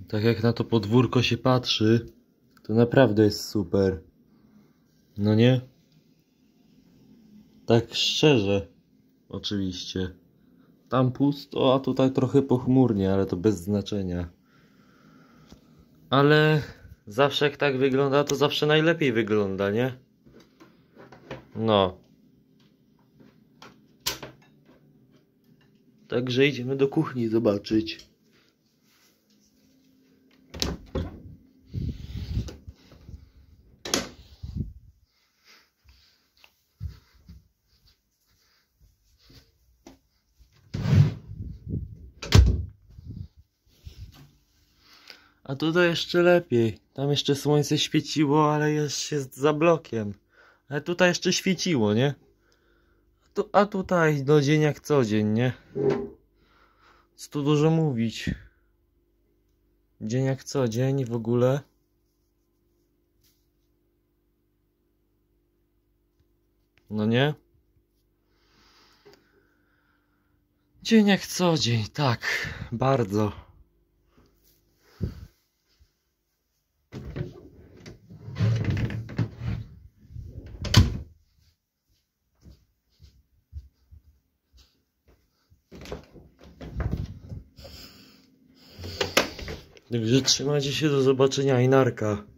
Tak jak na to podwórko się patrzy, to naprawdę jest super. No nie? Tak szczerze. Oczywiście. Tam pusto, a tutaj trochę pochmurnie, ale to bez znaczenia. Ale zawsze jak tak wygląda, to zawsze najlepiej wygląda, nie? No. Także idziemy do kuchni zobaczyć. A tutaj jeszcze lepiej. Tam jeszcze słońce świeciło, ale już jest za blokiem. Ale tutaj jeszcze świeciło, nie? A tutaj no dzień jak co dzień, nie? Co tu dużo mówić. Dzień jak co dzień w ogóle. No nie? Dzień jak co dzień, tak. Bardzo. Także trzymajcie się, do zobaczenia i narka.